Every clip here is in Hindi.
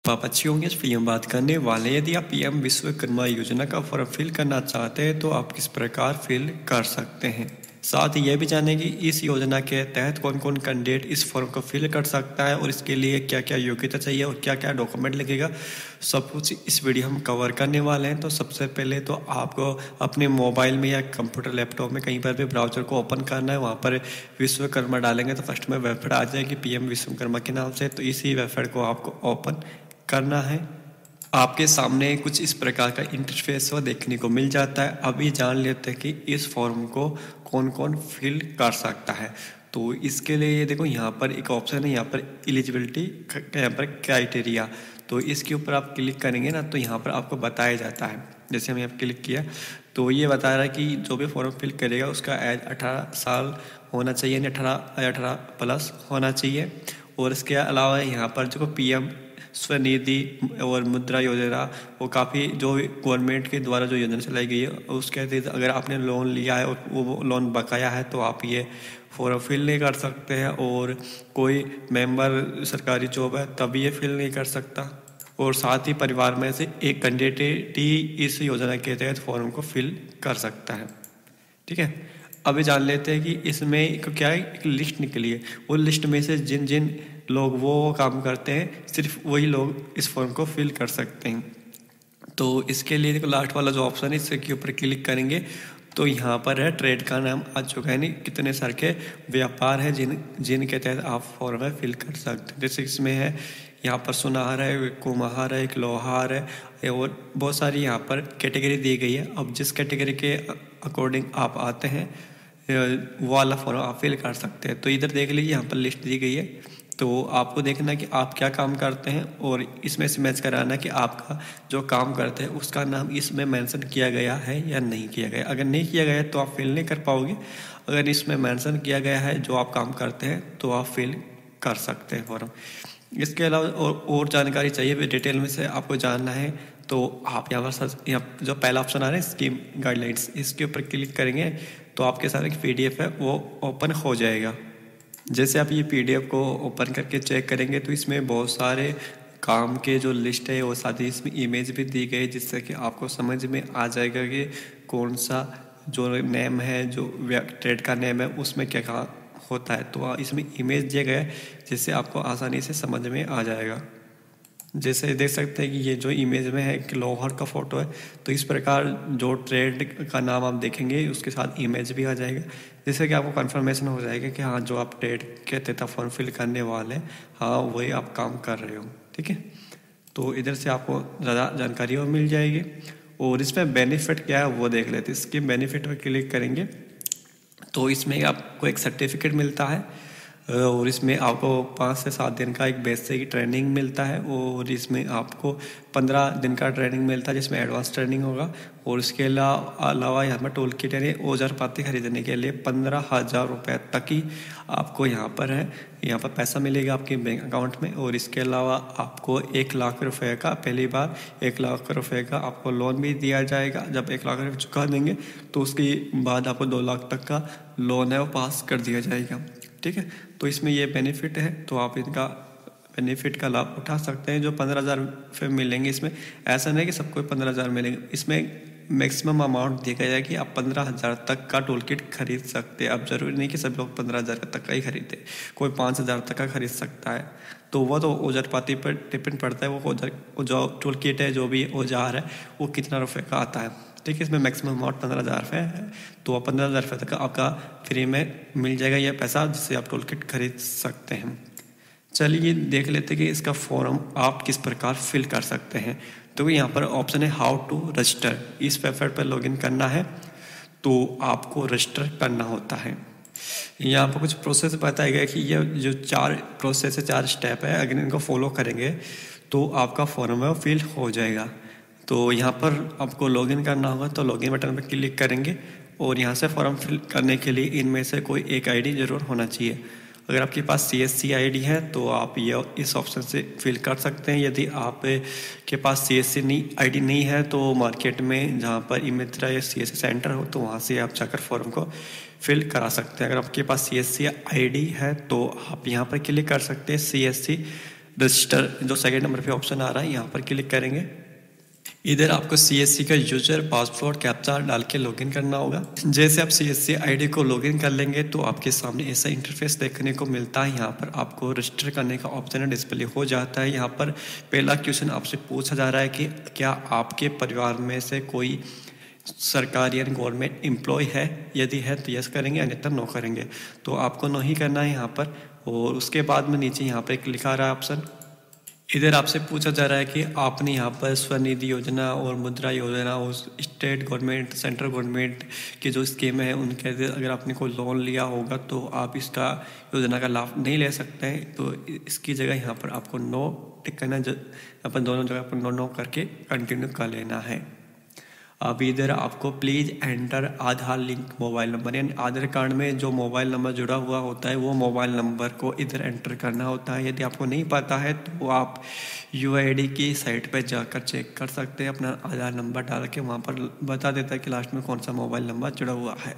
आप अच्छी होंगे। इस वीडियो में बात करने वाले हैं, यदि आप पीएम विश्वकर्मा योजना का फॉर्म फिल करना चाहते हैं तो आप किस प्रकार फिल कर सकते हैं। साथ ही यह भी जानेंगे इस योजना के तहत कौन कौन कैंडिडेट इस फॉर्म को फिल कर सकता है और इसके लिए क्या क्या योग्यता चाहिए और क्या क्या डॉक्यूमेंट लगेगा, सब कुछ इस वीडियो हम कवर करने वाले हैं। तो सबसे पहले तो आपको अपने मोबाइल में या कंप्यूटर लैपटॉप में कहीं पर भी ब्राउजर को ओपन करना है। वहाँ पर विश्वकर्मा डालेंगे तो फर्स्ट में वेबसाइट आ जाएगी पीएम विश्वकर्मा के नाम से। तो इसी वेबसाइट को आपको ओपन करना है। आपके सामने कुछ इस प्रकार का इंटरफेस वो देखने को मिल जाता है। अभी जान लेते हैं कि इस फॉर्म को कौन कौन फिल कर सकता है। तो इसके लिए ये देखो, यहाँ पर एक ऑप्शन है, यहाँ पर एलिजिबिलिटी, यहाँ पर क्राइटेरिया। तो इसके ऊपर आप क्लिक करेंगे ना तो यहाँ पर आपको बताया जाता है। जैसे हमने यहाँ क्लिक किया तो ये बता रहा है कि जो भी फॉर्म फिल करेगा उसका एज 18 साल होना चाहिए, यानी 18 प्लस होना चाहिए। और इसके अलावा यहाँ पर जो पीएम स्वनिधि और मुद्रा योजना, वो काफ़ी जो गवर्नमेंट के द्वारा जो योजना चलाई गई है उसके तहत अगर आपने लोन लिया है और वो लोन बकाया है तो आप ये फॉर्म फिल नहीं कर सकते हैं। और कोई मेंबर सरकारी जॉब है तभी ये फिल नहीं कर सकता। और साथ ही परिवार में से एक कैंडिडेट ही इस योजना के तहत फॉर्म को फिल कर सकता है। ठीक है, अभी जान लेते हैं कि इसमें क्या है, एक लिस्ट निकली है। वो लिस्ट में से जिन जिन लोग वो काम करते हैं सिर्फ वही लोग इस फॉर्म को फिल कर सकते हैं। तो इसके लिए देखो लास्ट वाला जो ऑप्शन है इसके ऊपर क्लिक करेंगे तो यहाँ पर है ट्रेड का नाम आ चुका है, नहीं कितने सारे के व्यापार है जिनके तहत आप फॉर्म है फिल कर सकते हैं। जैसे इसमें है यहाँ पर सुनार है, कुम्हार है, एक लोहार है और बहुत सारी यहाँ पर कैटेगरी दी गई है। अब जिस कैटेगरी के अकॉर्डिंग आप आते हैं वो वाला फॉर्म आप फिल कर सकते हैं। तो इधर देख लीजिए, यहाँ पर लिस्ट दी गई है। तो आपको देखना है कि आप क्या काम करते हैं और इसमें से मैच कराना कि आपका जो काम करते हैं उसका नाम इसमें मेंशन किया गया है या नहीं किया गया। अगर नहीं किया गया है तो आप फिल नहीं कर पाओगे। अगर इसमें मेंशन किया गया है जो आप काम करते हैं तो आप फिल कर सकते हैं फॉर्म। इसके अलावा और जानकारी चाहिए भी डिटेल में से आपको जानना है तो आप यहाँ पर यहाँ जो पहला ऑप्शन आ रहा है स्कीम गाइडलाइंस, इसके ऊपर क्लिक करेंगे तो आपके साथ एक PDF है वो ओपन हो जाएगा। जैसे आप ये PDF को ओपन करके चेक करेंगे तो इसमें बहुत सारे काम के जो लिस्ट है वो साथ ही इसमें इमेज भी दी गई है, जिससे कि आपको समझ में आ जाएगा कि कौन सा जो नेम है, जो ट्रेड का नेम है उसमें क्या क्या होता है। तो इसमें इमेज दिया गया है जिससे आपको आसानी से समझ में आ जाएगा। जैसे देख सकते हैं कि ये जो इमेज में है कि लोहार का फोटो है, तो इस प्रकार जो ट्रेड का नाम आप देखेंगे उसके साथ इमेज भी आ जाएगा, जिससे कि आपको कंफर्मेशन हो जाएगा कि हाँ जो आप ट्रेड के तहत फॉर्म फिल करने वाले हैं हाँ वही आप काम कर रहे हो। ठीक है, तो इधर से आपको ज़्यादा जानकारी और मिल जाएगी। और इसमें बेनिफिट क्या है वो देख लेते हैं। इसके बेनिफिट पर क्लिक करेंगे तो इसमें आपको एक सर्टिफिकेट मिलता है और इसमें आपको 5 से 7 दिन का एक बेसिक ट्रेनिंग मिलता है और इसमें आपको 15 दिन का ट्रेनिंग मिलता है जिसमें एडवांस ट्रेनिंग होगा। और इसके अलावा यहाँ पर टूल किट यानी औजार पाती खरीदने के लिए 15,000 रुपये तक ही आपको यहाँ पर है, यहाँ पर पैसा मिलेगा आपके बैंक अकाउंट में। और इसके अलावा आपको 1 लाख रुपये का, पहली बार 1 लाख रुपये का आपको लोन भी दिया जाएगा। जब 1 लाख रुपये चुका देंगे तो उसके बाद आपको 2 लाख तक का लोन है वो पास कर दिया जाएगा। ठीक है, तो इसमें ये बेनिफिट है तो आप इनका बेनिफिट का लाभ उठा सकते हैं। जो 15,000 रुपये मिलेंगे इसमें ऐसा नहीं कि सबको 15,000 मिलेंगे, इसमें मैक्सिमम अमाउंट दिया गया है कि आप 15,000 तक का टूल किट खरीद सकते हैं। अब जरूरी नहीं कि सब लोग 15,000 तक का ही खरीदे, कोई 5,000 तक का खरीद सकता है। तो वो तो औजार पाती पर डिपेंड पड़ता है, वो जो टूल किट है जो भी औजार है वो कितना रुपये का आता है। ठीक है, इसमें मैक्सिमम अमाउंट 15,000 रुपये है तो 15,000 रुपये तक आपका फ्री में मिल जाएगा यह पैसा, जिससे आप टूल किट खरीद सकते हैं। चलिए देख लेते हैं कि इसका फॉर्म आप किस प्रकार फिल कर सकते हैं। तो यहाँ पर ऑप्शन है हाउ टू रजिस्टर। इस वेबसाइट पर लॉगिन करना है तो आपको रजिस्टर करना होता है। यहाँ पर कुछ प्रोसेस बताया गया कि ये जो 4 प्रोसेस है, 4 स्टेप है, अगर इनको फॉलो करेंगे तो आपका फॉर्म है वो फिल हो जाएगा। तो यहाँ पर आपको लॉगिन करना होगा तो लॉगिन बटन पर क्लिक करेंगे और यहाँ से फॉर्म फिल करने के लिए इनमें से कोई एक ID जरूर होना चाहिए। अगर आपके पास CSC ID है तो आप ये इस ऑप्शन से फिल कर सकते हैं। यदि आप के पास CSC ID नहीं है तो मार्केट में जहाँ पर ई-मित्रा या CSC सेंटर हो तो वहाँ से आप जाकर फॉर्म को फिल करा सकते हैं। अगर आपके पास CSC ID है तो आप यहाँ पर क्लिक कर सकते हैं CSC रजिस्टर जो सेकंड नंबर पे ऑप्शन आ रहा है यहाँ पर क्लिक करेंगे। इधर आपको CSC का यूजर पासवर्ड कैप्चा डाल के लॉगिन करना होगा। जैसे आप CSC आईडी को लॉगिन कर लेंगे तो आपके सामने ऐसा इंटरफेस देखने को मिलता है। यहाँ पर आपको रजिस्टर करने का ऑप्शन डिस्प्ले हो जाता है। यहाँ पर पहला क्वेश्चन आपसे पूछा जा रहा है कि क्या आपके परिवार में से कोई सरकारी या गवर्नमेंट एम्प्लॉय है, यदि है तो यस करेंगे, अन्यथा नो करेंगे। तो आपको नो ही करना है यहाँ पर। और उसके बाद में नीचे यहाँ पर लिखा रहा है ऑप्शन। इधर आपसे पूछा जा रहा है कि आपने यहाँ पर स्वनिधि योजना और मुद्रा योजना और स्टेट गवर्नमेंट सेंट्रल गवर्नमेंट की जो स्कीम है उनके अगर आपने कोई लोन लिया होगा तो आप इसका योजना का लाभ नहीं ले सकते हैं। तो इसकी जगह यहाँ पर आपको नो टिक करना, अपन दोनों जगह पर नो करके कंटिन्यू कर लेना है। अब इधर आपको please enter Aadhaar link mobile number, यानी आधार कार्ड में जो मोबाइल नंबर जुड़ा हुआ होता है वो मोबाइल नंबर को इधर एंटर करना होता है। यदि आपको नहीं पता है तो आप UID की साइट पर जाकर चेक कर सकते हैं। अपना आधार नंबर डाल के वहाँ पर बता देता है कि लास्ट में कौन सा मोबाइल नंबर जुड़ा हुआ है।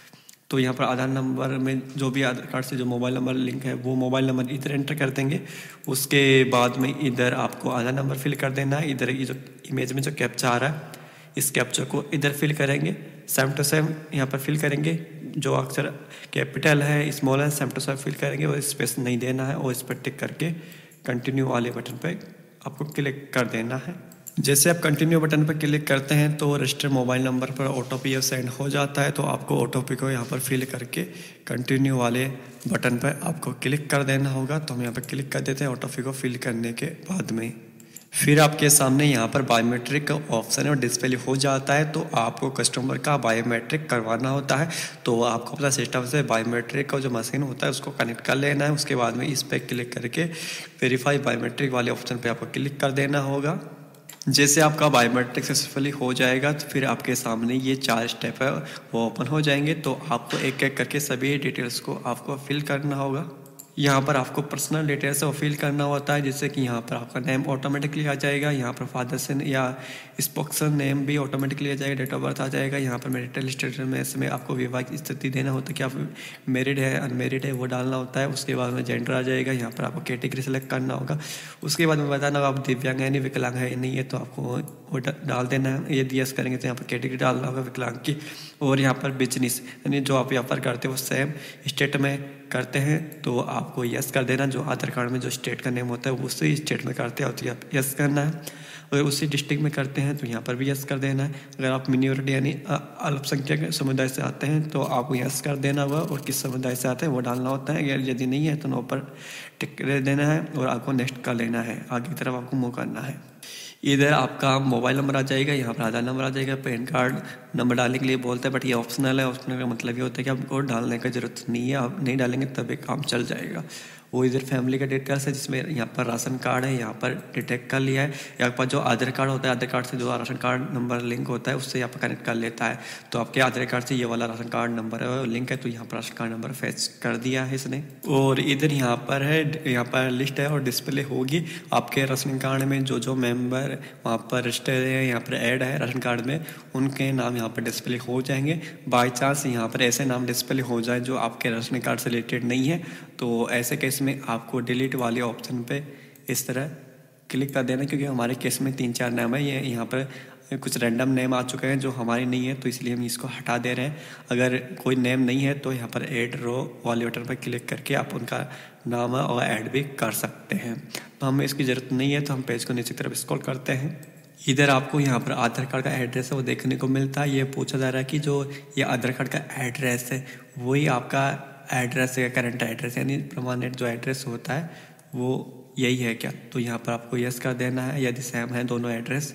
तो यहाँ पर आधार नंबर में जो भी आधार कार्ड से जो मोबाइल नंबर लिंक है वो मोबाइल नंबर इधर एंटर कर देंगे। उसके बाद में इधर आपको आधार नंबर फिल कर देना है। इधर ये जो इमेज में जो कैप्चा आ रहा है इस कैप्चर को इधर फिल करेंगे, सेम टू सेम यहाँ पर फिल करेंगे। जो अक्षर कैपिटल है, स्मॉल है, सेम टू सेम फिल करेंगे और स्पेस नहीं देना है और इस पर टिक करके कंटिन्यू वाले बटन पर आपको क्लिक कर देना है। जैसे आप कंटिन्यू बटन पर क्लिक करते हैं तो रजिस्टर मोबाइल नंबर पर OTP सेंड हो जाता है। तो आपको OTP को यहाँ पर फिल करके कंटिन्यू वाले बटन पर आपको क्लिक कर देना होगा। तो हम यहाँ पर क्लिक कर देते हैं OTP को फिल करने के बाद में। फिर आपके सामने यहाँ पर बायोमेट्रिक का ऑप्शन और डिस्प्ले हो जाता है। तो आपको कस्टमर का बायोमेट्रिक करवाना होता है। तो आपको अपना सिस्टम से बायोमेट्रिक का जो मशीन होता है उसको कनेक्ट कर लेना है। उसके बाद में इस पर क्लिक करके वेरीफाई बायोमेट्रिक वाले ऑप्शन पे आपको क्लिक कर देना होगा। जैसे आपका बायोमेट्रिक सक्सेसफुली हो जाएगा तो फिर आपके सामने ये 4 स्टेप है वो ओपन हो जाएंगे। तो आपको एक एक करके सभी डिटेल्स को आपको फिल करना होगा। यहाँ पर आपको पर्सनल डिटेल्स को फिल करना होता है, जिससे कि यहाँ पर आपका नेम ऑटोमेटिकली आ जाएगा। यहाँ पर फादर से या स्पोक्सन नेम भी ऑटोमेटिकली आ जाएगा, डेट ऑफ बर्थ आ जाएगा। यहाँ पर मैरिटल स्टेटस में इसमें आपको विवाहित स्थिति देना होता है कि आप मैरिड है अनमेरिड है वो डालना होता है। उसके बाद में जेंडर आ जाएगा। यहाँ पर आपको कैटेगरी सेलेक्ट करना होगा। उसके बाद में बताना होगा आप दिव्यांग है नहीं विकलांग है नहीं है, तो आपको वो डाल देना है। यदि यस करेंगे तो यहाँ पर कैटेगरी डालना होगा विकलांग की। और यहाँ पर बिजनेस यानी जो आप यहाँ पर करते हो सेम स्टेट में करते हैं तो आपको यस कर देना। जो आधार कार्ड में जो स्टेट का नेम होता है उसी स्टेट में करते हैं तो आप यस करना है। अगर उसी डिस्ट्रिक्ट में करते हैं तो यहाँ पर भी यस कर देना है। अगर आप मिनोरिटी यानी अल्पसंख्यक समुदाय से आते हैं तो आपको यस कर देना होगा और किस समुदाय से आते हैं वो डालना होता है। अगर यदि नहीं है तो नो पर टिक दे देना है और आपको नेक्स्ट कर लेना है। आगे की तरफ आपको मूव करना है। इधर आपका मोबाइल नंबर आ जाएगा, यहाँ पर आधार नंबर आ जाएगा, पैन कार्ड नंबर डालने के लिए बोलता है बट ये ऑप्शनल है। ऑप्शनल का मतलब ये होता है कि आपको डालने का जरूरत नहीं है, आप नहीं डालेंगे तभी काम चल जाएगा। वो इधर फैमिली का डिटेल्स है जिसमें यहाँ पर राशन कार्ड है, यहाँ पर डिटेक्ट कर लिया है। यहाँ पर जो आधार कार्ड होता है आधार कार्ड से जो राशन कार्ड नंबर लिंक होता है उससे यहाँ पर कनेक्ट कर लेता है। तो आपके आधार कार्ड से ये वाला राशन कार्ड नंबर है लिंक है तो यहाँ पर राशन कार्ड नंबर फेच कर दिया है इसने। और इधर यहाँ पर है, यहाँ पर लिस्ट है और डिस्प्ले होगी आपके राशन कार्ड में जो मेंबर वहाँ पर रजिस्टर है यहाँ पर ऐड है राशन कार्ड में उनके नाम यहाँ पर डिस्प्ले हो जाएंगे। बाई चांस यहाँ पर ऐसे नाम डिस्प्ले हो जाए जो आपके राशन कार्ड से रिलेटेड नहीं है तो ऐसे केस में आपको डिलीट वाले ऑप्शन पे इस तरह क्लिक कर देना, क्योंकि हमारे केस में 3-4 नाम है। ये यहाँ पर कुछ रैंडम नेम आ चुके हैं जो हमारे नहीं है तो इसलिए हम इसको हटा दे रहे हैं। अगर कोई नेम नहीं है तो यहाँ पर ऐड रो वाले बटन पर क्लिक करके आप उनका नाम और ऐड भी कर सकते हैं। तो हमें इसकी ज़रूरत नहीं है तो हम पेज को नीचे की तरफ स्क्रॉल करते हैं। इधर आपको यहाँ पर आधार कार्ड का एड्रेस है वो देखने को मिलता है। ये पूछा जा रहा है कि जो ये आधार कार्ड का एड्रेस है वही आपका एड्रेस है, करंट एड्रेस यानी परमानेंट जो एड्रेस होता है वो यही है क्या। तो यहाँ पर आपको यस कर देना है यदि सेम है दोनों एड्रेस।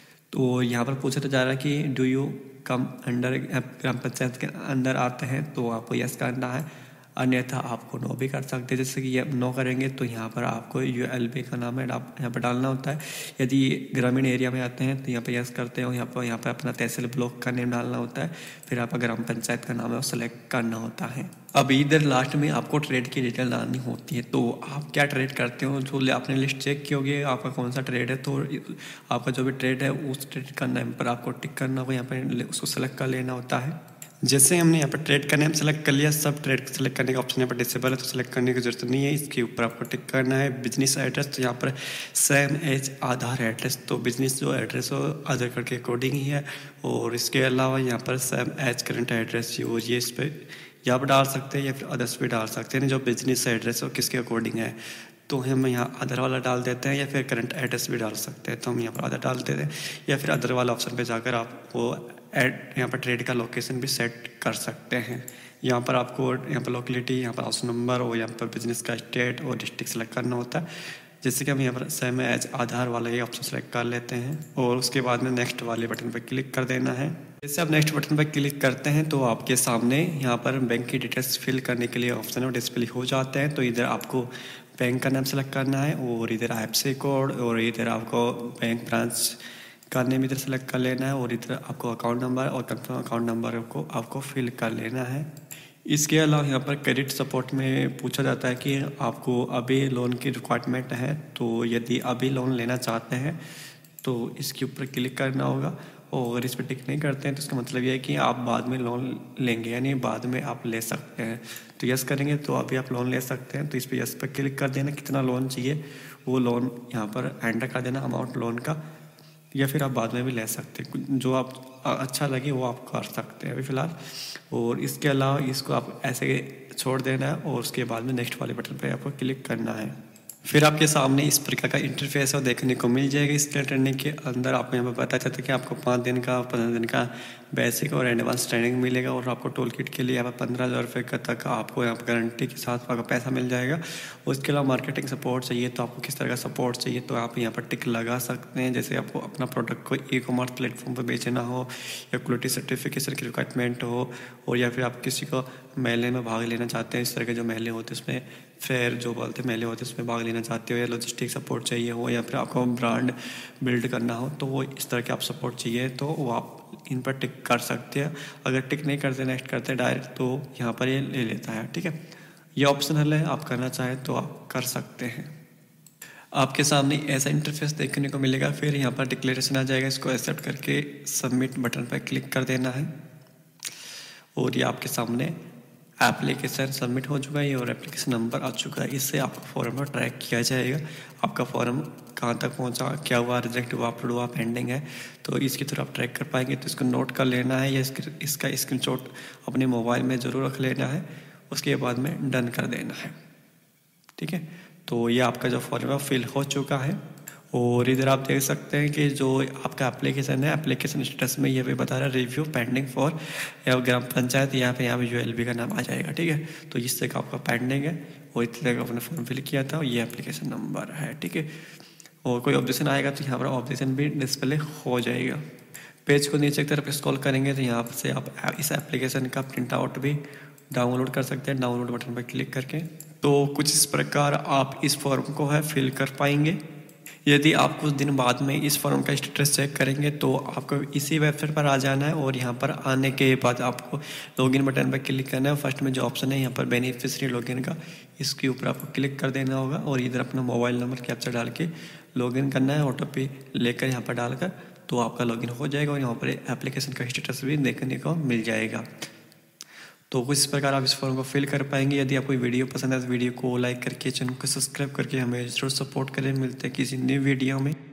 तो यहाँ पर पूछा तो जा रहा है कि do you come under gram panchayat के अंदर आते हैं तो आपको यस करना है, अन्यथा आपको नो भी कर सकते हैं। जैसे कि ये नो करेंगे तो यहाँ पर आपको ULB का नाम है आप यहाँ पर डालना होता है। यदि ग्रामीण एरिया में आते हैं तो यहाँ पर यस करते हो, यहाँ पर अपना तहसील ब्लॉक का नेम डालना होता है, फिर आपका ग्राम पंचायत का नाम है वो सेलेक्ट करना होता है। अब इधर लास्ट में आपको ट्रेड की डिटेल डालनी होती है। तो आप क्या ट्रेड करते हो जो आपने लिस्ट चेक की होगी आपका कौन सा ट्रेड है, तो आपका जो भी ट्रेड है उस ट्रेड का नाम पर आपको टिक करना होगा, यहाँ पर उसको सेलेक्ट कर लेना होता है। जैसे हमने यहाँ पर ट्रेड का नेम सेलेक्ट कर लिया, सब ट्रेड सेलेक्ट करने का ऑप्शन यहाँ पर डिसेबल है, तो सेलेक्ट करने की जरूरत नहीं है। इसके ऊपर आपको टिक करना है बिजनेस एड्रेस, तो यहाँ पर सेम एज आधार एड्रेस, तो बिजनेस जो एड्रेस हो आधार कार्ड के अकॉर्डिंग ही है। और इसके अलावा यहाँ पर सेम एज करंट एड्रेस हो, ये इस पर यहाँ पर डाल सकते हैं या फिर अदर्स पे डाल सकते हैं, जो बिजनेस एड्रेस हो किसके अकॉर्डिंग है। तो हम यहाँ अदर वाला डाल देते हैं या फिर करंट एड्रेस भी डाल सकते हैं, तो हम यहाँ पर अदर डाल देते हैं या फिर अदर वाला ऑप्शन पे जाकर आप वो यहाँ पर ट्रेड का लोकेशन भी सेट कर सकते हैं। यहाँ पर आपको यहाँ पर लोकेलिटी, यहाँ पर हाउस नंबर और यहाँ पर बिजनेस का स्टेट और डिस्ट्रिक्ट सेलेक्ट करना होता है। जैसे कि हम यहाँ पर सेम एज आधार वाला ये ऑप्शन सेलेक्ट कर लेते हैं और उसके बाद में नेक्स्ट वाले बटन पर क्लिक कर देना है। जैसे आप नेक्स्ट बटन पर क्लिक करते हैं तो आपके सामने यहाँ पर बैंक की डिटेल्स फिल करने के लिए ऑप्शन है डिस्प्ले हो जाते हैं। तो इधर आपको बैंक का नाम सेलेक्ट करना है और इधर IFSC कोड और इधर आपको बैंक ब्रांच का नेम इधर सेलेक्ट कर लेना है और इधर आपको अकाउंट नंबर और कंफर्म अकाउंट नंबर को आपको फिल कर लेना है। इसके अलावा यहाँ पर क्रेडिट सपोर्ट में पूछा जाता है कि आपको अभी लोन की रिक्वायरमेंट है, तो यदि अभी लोन लेना चाहते हैं तो इसके ऊपर क्लिक करना होगा और इस पर टिक नहीं करते हैं तो इसका मतलब यह है कि आप बाद में लोन लेंगे, यानी बाद में आप ले सकते हैं। तो यस करेंगे तो अभी आप लोन ले सकते हैं, तो इस पर यस पर क्लिक कर देना। कितना लोन चाहिए वो लोन यहाँ पर एंटर कर देना, अमाउंट लोन का, या फिर आप बाद में भी ले सकते हैं, जो आप अच्छा लगे वो आप कर सकते हैं अभी फ़िलहाल। और इसके अलावा इसको आप ऐसे छोड़ देना है और उसके बाद में नेक्स्ट वाले बटन पर आपको क्लिक करना है। फिर आपके सामने इस प्रकार का इंटरफेस है देखने को मिल जाएगा। इसके ट्रेनिंग के अंदर आपको यहाँ पर पता चलता है कि आपको 5 दिन का 15 दिन का बेसिक और एडवांस ट्रेनिंग मिलेगा और आपको टूल किट के लिए यहाँ पर 15,000 रुपये तक आपको यहाँ पर गारंटी के साथ आपका पैसा मिल जाएगा। उसके अलावा मार्केटिंग सपोर्ट चाहिए तो आपको किस तरह का सपोर्ट चाहिए तो आप यहाँ पर टिक लगा सकते हैं। जैसे आपको अपना प्रोडक्ट को ई-कॉमर्स प्लेटफॉर्म पर बेचना हो या क्वालिटी सर्टिफिकेशन की रिक्वायरमेंट हो, और या फिर आप किसी को मेले में भाग लेना चाहते हैं, इस तरह के जो मेले होते हैं उसमें फेयर जो बोलते हैं मेले होते हैं उसमें भाग लेना चाहते हो, या लॉजिस्टिक सपोर्ट चाहिए हो, या फिर आपको ब्रांड बिल्ड करना हो, तो वो इस तरह के आप सपोर्ट चाहिए तो वो आप इन पर टिक कर सकते हैं। अगर टिक नहीं करते नेक्स्ट करते डायरेक्ट तो यहाँ पर ये ले लेता है। ठीक है, ये ऑप्शनल है, आप करना चाहें तो आप कर सकते हैं। आपके सामने ऐसा इंटरफेस देखने को मिलेगा। फिर यहाँ पर डिक्लेरेशन आ जाएगा, इसको एक्सेप्ट करके सबमिट बटन पर क्लिक कर देना है और ये आपके सामने एप्लीकेशन सबमिट हो चुका है और एप्लीकेशन नंबर आ चुका है। इससे आपका फॉर्म ट्रैक किया जाएगा, आपका फॉर्म कहाँ तक पहुँचा, क्या हुआ, रिजेक्ट हुआ, अपलोड हुआ, पेंडिंग है, तो इसकी तरफ आप ट्रैक कर पाएंगे। तो इसको नोट कर लेना है या इसका स्क्रीनशॉट अपने मोबाइल में ज़रूर रख लेना है, उसके बाद में डन कर देना है। ठीक है, तो ये आपका जो फॉर्म है फिल हो चुका है और इधर आप देख सकते हैं कि जो आपका एप्लीकेशन है, एप्लीकेशन स्टेटस में ये भी बता रहा है review pending for gram panchayat, यहाँ पे जो LB का नाम आ जाएगा। ठीक है, तो इस तरह का आपका पेंडिंग है और इस तरह का आपने फॉर्म फिल किया था और ये एप्लीकेशन नंबर है। ठीक है, और कोई ऑब्जेक्शन आएगा तो यहाँ पर ऑब्जेक्शन भी डिस्प्ले हो जाएगा। पेज को नीचे की तरफ स्क्रॉल करेंगे तो यहाँ से आप इस एप्लीकेशन का प्रिंट आउट भी डाउनलोड कर सकते हैं, डाउनलोड बटन पर क्लिक करके। तो कुछ इस प्रकार आप इस फॉर्म को है फिल कर पाएंगे। यदि आप कुछ दिन बाद में इस फॉर्म का स्टेटस चेक करेंगे तो आपको इसी वेबसाइट पर आ जाना है और यहाँ पर आने के बाद आपको लॉगिन बटन पर क्लिक करना है। फर्स्ट में जो ऑप्शन है यहाँ पर बेनिफिशियरी लॉगिन का, इसके ऊपर आपको क्लिक कर देना होगा और इधर अपना मोबाइल नंबर कैप्चा डाल के लॉगिन करना है, OTP लेकर यहाँ पर डालकर, तो आपका लॉगिन हो जाएगा और यहाँ पर एप्लीकेशन का स्टेटस भी देखने को मिल जाएगा। तो कुछ इस प्रकार आप इस फॉर्म को फिल कर पाएंगे। यदि आपको वीडियो पसंद है तो वीडियो को लाइक करके चैनल को सब्सक्राइब करके हमें जरूर सपोर्ट करें। मिलते हैं किसी नई वीडियो में।